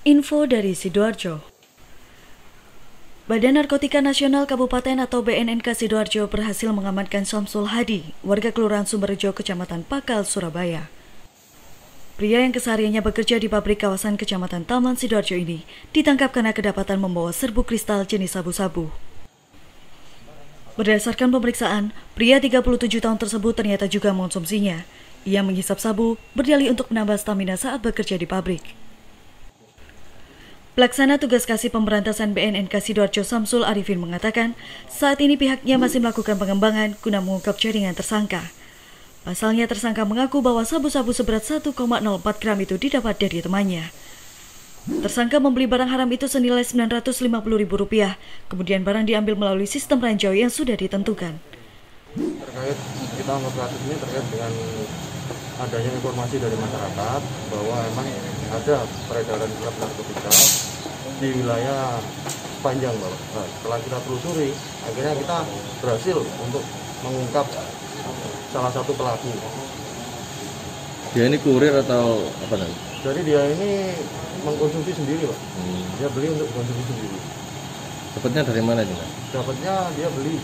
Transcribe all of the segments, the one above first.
Info dari Sidoarjo. Badan Narkotika Nasional Kabupaten atau BNNK Sidoarjo berhasil mengamankan Syamsul Hadi, warga Kelurahan Sumberjo, Kecamatan Pakal, Surabaya. Pria yang kesehariannya bekerja di pabrik kawasan Kecamatan Taman Sidoarjo ini ditangkap karena kedapatan membawa serbuk kristal jenis sabu-sabu. Berdasarkan pemeriksaan, pria 37 tahun tersebut ternyata juga mengonsumsinya. Ia menghisap sabu, berdalih untuk menambah stamina saat bekerja di pabrik. Pelaksana tugas kasih pemberantasan BNNK Sidoarjo Samsul Arifin mengatakan, saat ini pihaknya masih melakukan pengembangan guna mengungkap jaringan tersangka. Pasalnya tersangka mengaku bahwa sabu-sabu seberat 1,04 gram itu didapat dari temannya. Tersangka membeli barang haram itu senilai Rp950.000, kemudian barang diambil melalui sistem ranjau yang sudah ditentukan. Terkait kita melakukan kasus ini terkait dengan adanya informasi dari masyarakat bahwa memang ada peredaran gelap narkotika di wilayah sepanjang, Pak. Setelah kita telusuri, akhirnya kita berhasil untuk mengungkap salah satu pelaku. Dia ini kurir atau apa nanti? Jadi dia ini mengkonsumsi sendiri, Pak. Dia beli untuk konsumsi sendiri. Dapatnya dari mana ini, Pak? Dapatnya dia beli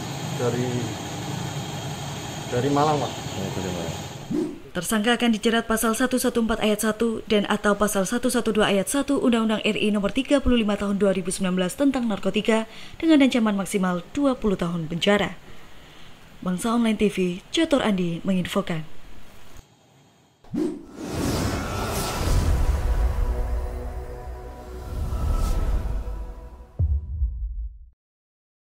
dari Malang, Pak. Oh, dari Malang. Tersangka akan dijerat pasal 114 ayat 1 dan atau pasal 112 ayat 1 Undang-Undang RI nomor 35 tahun 2019 tentang narkotika dengan ancaman maksimal 20 tahun penjara. Bangsa Online TV, Jotor Andi menginfokan.